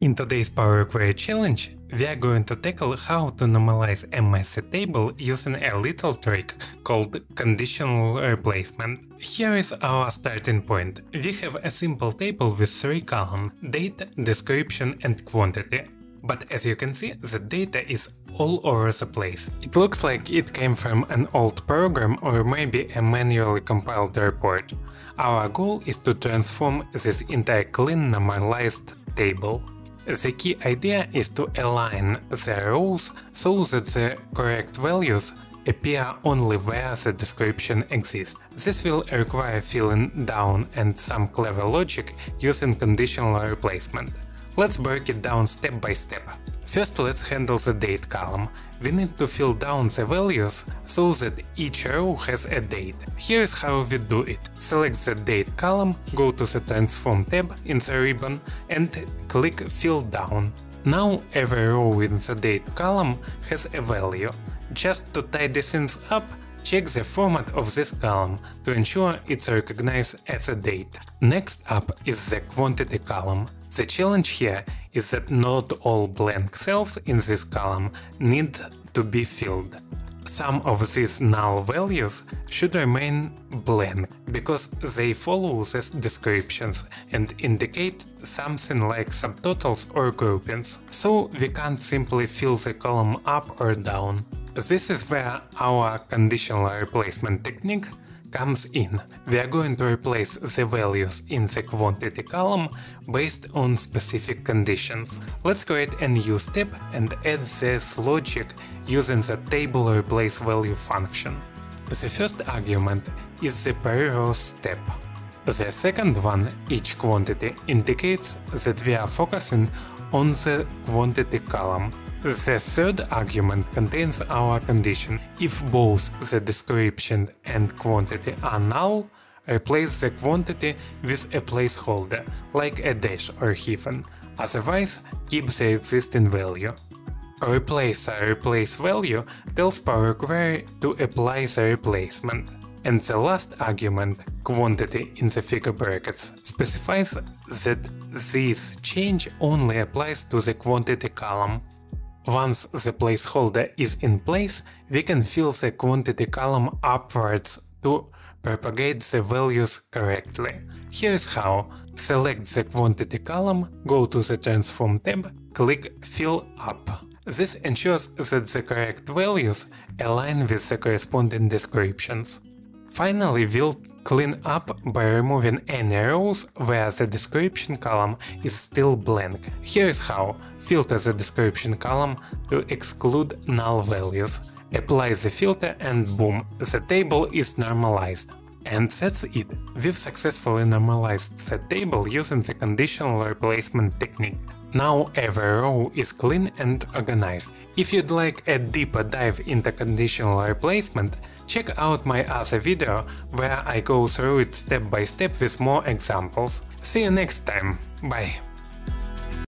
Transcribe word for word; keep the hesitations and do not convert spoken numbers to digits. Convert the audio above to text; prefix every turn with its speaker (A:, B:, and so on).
A: In today's Power Query challenge, we are going to tackle how to normalize a messy table using a little trick called Conditional Replacement. Here is our starting point. We have a simple table with three columns: date, description and quantity. But as you can see, the data is all over the place. It looks like it came from an old program or maybe a manually compiled report. Our goal is to transform this into a clean normalized table. The key idea is to align the rows so that the correct values appear only where the description exists. This will require filling down and some clever logic using conditional replacement. Let's break it down step by step. First, let's handle the date column. We need to fill down the values so that each row has a date. Here is how we do it. Select the date column, go to the Transform tab in the ribbon and click Fill Down. Now every row in the date column has a value. Just to tidy things up, check the format of this column to ensure it's recognized as a date. Next up is the quantity column. The challenge here is that not all blank cells in this column need to be filled. Some of these null values should remain blank because they follow the descriptions and indicate something like subtotals or groupings, so we can't simply fill the column up or down. This is where our conditional replacement technique comes in. We are going to replace the values in the quantity column based on specific conditions. Let's create a new step and add this logic using the table replace value function. The first argument is the per row step. The second one, each quantity, indicates that we are focusing on the quantity column. The third argument contains our condition. If both the description and quantity are null, replace the quantity with a placeholder, like a dash or hyphen. Otherwise, keep the existing value. Replace a replace value tells Power Query to apply the replacement. And the last argument, quantity in the figure brackets, specifies that this change only applies to the quantity column. Once the placeholder is in place, we can fill the quantity column upwards to propagate the values correctly. Here is how. Select the quantity column, go to the Transform tab, click Fill Up. This ensures that the correct values align with the corresponding descriptions. Finally, we'll clean up by removing any rows where the description column is still blank. Here is how. Filter the description column to exclude null values. Apply the filter and boom, the table is normalized. And that's it. We've successfully normalized the table using the conditional replacement technique. Now every row is clean and organized. If you'd like a deeper dive into conditional replacement, check out my other video where I go through it step by step with more examples. See you next time. Bye.